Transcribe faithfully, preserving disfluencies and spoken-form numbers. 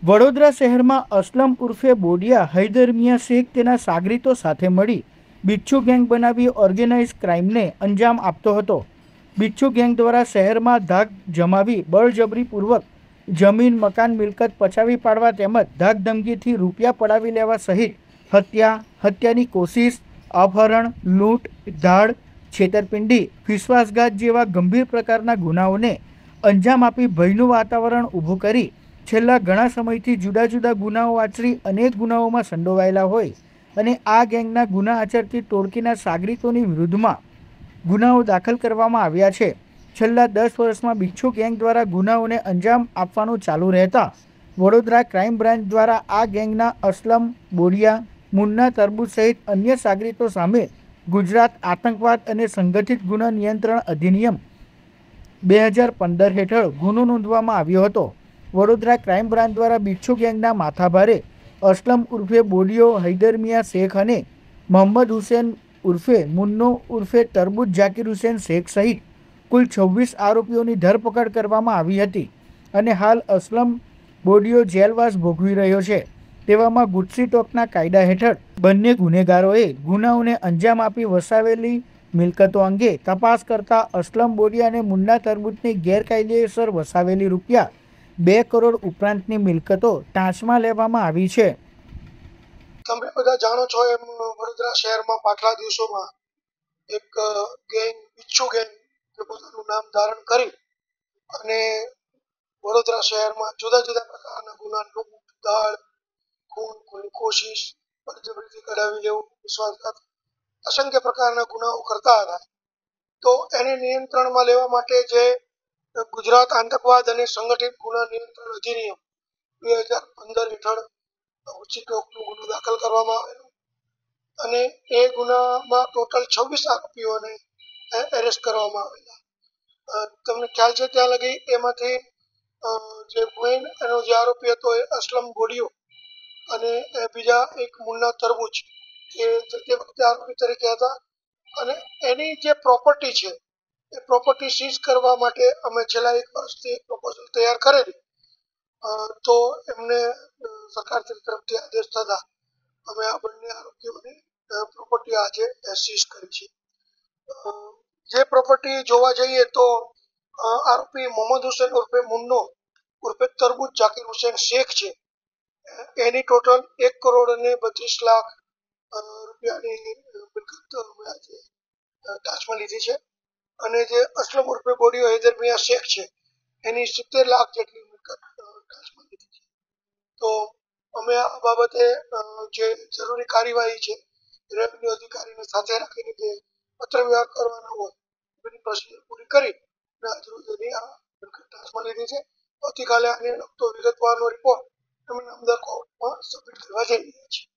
વડોદરા શહેરમાં અસલમ ઉર્ફે બોડિયા હૈદર મિયા શેખ તેના સાગરીતો સાથે મળી બિચ્છુ ગેંગ બનાવી ઓર્ગેનાઇઝ ક્રાઇમને અંજામ આપતો હતો. બિચ્છુ ગેંગ દ્વારા શહેરમાં ધાક જમાવી બળજબરીપૂર્વક જમીન મકાન મિલકત પચાવી પાડવા તેમજ ધાક ધમકીથી રૂપિયા પડાવી લેવા સહિત હત્યા, હત્યાની કોશિશ, અપહરણ, લૂંટ, ધાડ, છેતરપિંડી, વિશ્વાસઘાત જેવા ગંભીર પ્રકારના ગુનાઓને અંજામ આપી ભયનું વાતાવરણ ઊભું કરી છેલ્લા ઘણા સમયથી જુદા જુદા ગુનાઓ આચરી અનેક ગુનાઓમાં સંડોવાયેલા હોય અને આ ગેંગના ગુના આચરતી ટોળકીના સાગરીતોની વિરુદ્ધમાં ગુનાઓ દાખલ કરવામાં આવ્યા છે. છેલ્લા દસ વર્ષમાં બિચ્છુ ગેંગ દ્વારા ગુનાઓને અંજામ આપવાનું ચાલુ રહેતા વડોદરા ક્રાઇમ બ્રાન્ચ દ્વારા આ ગેંગના અસલમ, બોડિયા, મુન્ના તરબૂચ સહિત અન્ય સાગરીતો સામે ગુજરાત આતંકવાદ અને સંગઠિત ગુના નિયંત્રણ અધિનિયમ બે હજાર પંદર હેઠળ ગુનો નોંધવામાં આવ્યો હતો. વડોદરા ક્રાઇમ બ્રાન્ચ દ્વારા બિચ્છુ ગેંગના માથાભારે અસલમ ઉર્ફે બોડિયો હૈદર મિયા શેખ અને મોહમ્મદ હુસેન ઉર્ફે મુન્નો ઉર્ફે તરબૂચ જાકીર હુસેન શેખ સહિત કુલ છવ્વીસ આરોપીઓની ધરપકડ કરવામાં આવી હતી અને હાલ અસલમ બોડિયો જેલવાસ ભોગવી રહ્યો છે. તેવામાં ગુજસી ટોકના કાયદા હેઠળ બંને ગુનેગારોએ ગુનાઓને અંજામ આપી વસાવેલી મિલકતો અંગે તપાસ કરતા અસલમ બોડિયા અને મુન્ના તરબૂચની ગેરકાયદેસર વસાવેલી રૂપિયા બે કરોડ ઉપરાંતની મિલકતો ટાંચમાં લેવામાં આવી છે. તમે બધા જાણો છો એમ વડોદરા શહેરમાં પાછલા દિવસોમાં એક ગેંગ બિચ્છુ ગેંગ પોતાનું નામ ધારણ કરી અને વડોદરા શહેરમાં જુદા જુદા પ્રકારના ગુના, લૂંટ, દાળ, ખૂન, ખૂનની કોશિશ, બળજબરીથી કઢાવી લેવું, વિશ્વાસઘાત, અસંખ્ય પ્રકારના ગુનાઓ કરતા હતા. તો એને નિયંત્રણમાં લેવા માટે જે ગુજરાત આતંકવાદ અને સંગઠિત ગુના નિયંત્રણ અધિનિયમ બે હજાર પંદર હેઠળ ગુજસી ટોકનો ગુનો દાખલ કરવામાં આવેલો અને એ ગુનામાં ટોટલ છવ્વીસ આરોપીઓને એરેસ્ટ કરવામાં આવેલા. તમને ખ્યાલ છે ત્યાં લગી એમાંથી જે મેઇન એનો જે આરોપી હતો એ અસલમ બોડિયો અને બીજા એક મુન્ના તરબૂચ એ તે વખતે આરોપી તરીકે હતા અને એની જે પ્રોપર્ટી છે એ પ્રોપર્ટી સીઝ કરવા માટે અમે છેલ્લા એક વર્ષથી પ્રપોઝલ તૈયાર કરેલી. તો એમને સરકાર તરફથી આદેશ થતા અમે આ બંને આરોપીઓની પ્રોપર્ટી આજે સીઝ કરી છે. જે પ્રોપર્ટી જોવા જઈએ તો આરોપી મોહમ્મદ હુસેન ઉર્ફે મુન્નો ઉર્ફે તરબૂચ જાકીર હુસેન શેખ છે એની ટોટલ એક કરોડ અને બત્રીસ લાખ રૂપિયાની મિલકત આજે ટાંચમાં લીધી છે અને જે અસલમ ઉર્ફે બોડિયો હૈદર મિયા શેખ છે એની સિત્તેર લાખ જેટલી મિલકત ટાંચમાં લીધી છે. તો અમે આ બાબતે જે જરૂરી કાર્યવાહી છે રેવન્યુ અધિકારીને સાથે રાખીને જે પત્ર વ્યવહાર કરવાનો હોય એની પ્રોસિજર પૂરી કરી અને આજરોજ એની આ મિલકત ટાંચમાં લીધી છે. આવતીકાલે આને લગતો વિગતવારનો રિપોર્ટ અમે નામદાર કોર્ટમાં સબમિટ કરવા જઈ રહ્યા છીએ.